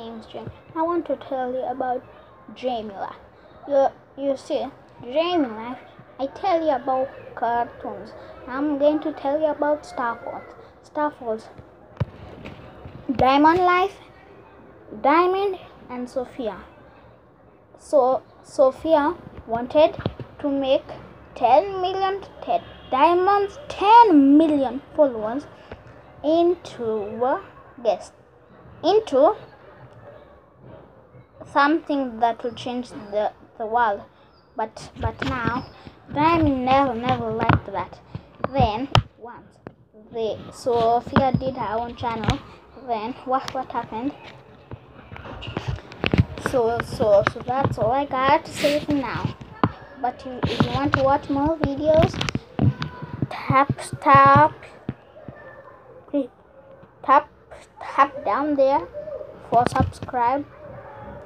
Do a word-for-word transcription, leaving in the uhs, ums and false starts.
name is Jaimie. I want to tell you about Jaimie life. You, you see, Jaimie life, I tell you about cartoons. I'm going to tell you about Star Wars. Star Wars. Diamond life, Diamond and Sophia. So Sophia wanted to make ten million ten diamonds, ten million followers into uh, guess into something that will change the, the world. But but now Diamond never never liked that. Then once the Sophia did her own channel, then what what happened? So so so that's all I got to say for now. But if, if you want to watch more videos, tap tap tap tap down there for subscribe.